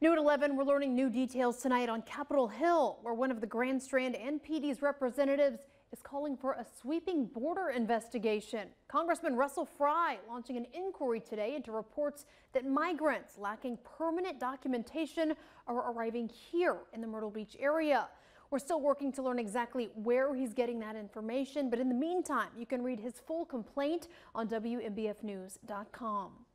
New at 11, we're learning new details tonight on Capitol Hill, where one of the Grand Strand NPD's representatives is calling for a sweeping border investigation. Congressman Russell Fry launching an inquiry today into reports that migrants lacking permanent documentation are arriving here in the Myrtle Beach area. We're still working to learn exactly where he's getting that information, but in the meantime, you can read his full complaint on WMBFnews.com.